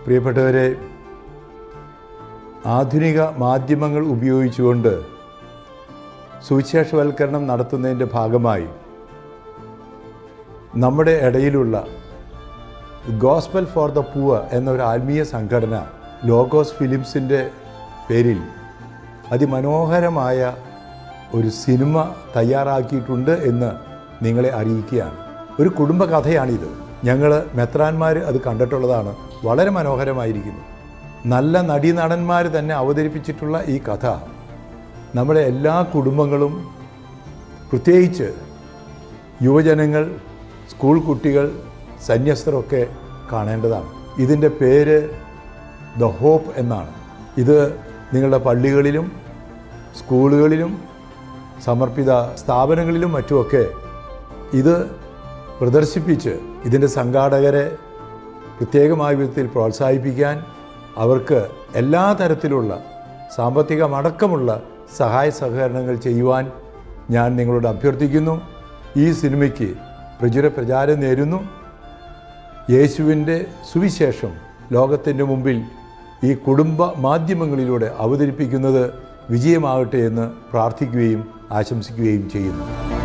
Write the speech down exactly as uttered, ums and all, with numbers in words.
പ്രിയപ്പെട്ടവരെ, ആധുനിക മാധ്യമങ്ങൾ ഉപയോഗിച്ചുകൊണ്ട് സുവിശേഷവൽക്കരണം നടത്തുന്നതിൻ്റെ ഭാഗമായി നമ്മുടെ ഇടയിലുള്ള ഗോസ്പൽ ഫോർ ദ പുവർ എന്നൊരു ആത്മീയ സംഘടന ലോഗോസ് ഫിലിംസിൻ്റെ പേരിൽ അതിമനോഹരമായ ഒരു സിനിമ തയ്യാറാക്കിയിട്ടുണ്ട് എന്ന് നിങ്ങളെ അറിയിക്കുകയാണ്. ഒരു കുടുംബകഥയാണിത്. ഞങ്ങൾ മെത്രാന്മാർ അത് കണ്ടിട്ടുള്ളതാണ്. വളരെ മനോഹരമായിരിക്കുന്നു. നല്ല നടീനടന്മാർ തന്നെ അവതരിപ്പിച്ചിട്ടുള്ള ഈ കഥ നമ്മുടെ എല്ലാ കുടുംബങ്ങളും, പ്രത്യേകിച്ച് യുവജനങ്ങൾ, സ്കൂൾ കുട്ടികൾ, സന്യസ്തരൊക്കെ കാണേണ്ടതാണ്. ഇതിൻ്റെ പേര് ദ ഹോപ്പ് എന്നാണ്. ഇത് നിങ്ങളുടെ പള്ളികളിലും സ്കൂളുകളിലും സമർപ്പിത സ്ഥാപനങ്ങളിലും മറ്റുമൊക്കെ ഇത് പ്രദർശിപ്പിച്ച് ഇതിൻ്റെ സംഘാടകരെ പ്രത്യേകമായ വിധത്തിൽ പ്രോത്സാഹിപ്പിക്കാൻ, അവർക്ക് എല്ലാ തരത്തിലുള്ള സാമ്പത്തികമടക്കമുള്ള സഹായ സഹകരണങ്ങൾ ചെയ്യുവാൻ ഞാൻ നിങ്ങളോട് അഭ്യർത്ഥിക്കുന്നു. ഈ സിനിമയ്ക്ക് പ്രചുര പ്രചാരം നേരുന്നു. യേശുവിൻ്റെ സുവിശേഷം ലോകത്തിൻ്റെ മുമ്പിൽ ഈ കുടുംബ മാധ്യമങ്ങളിലൂടെ അവതരിപ്പിക്കുന്നത് വിജയമാകട്ടെ എന്ന് പ്രാർത്ഥിക്കുകയും ആശംസിക്കുകയും ചെയ്യുന്നു.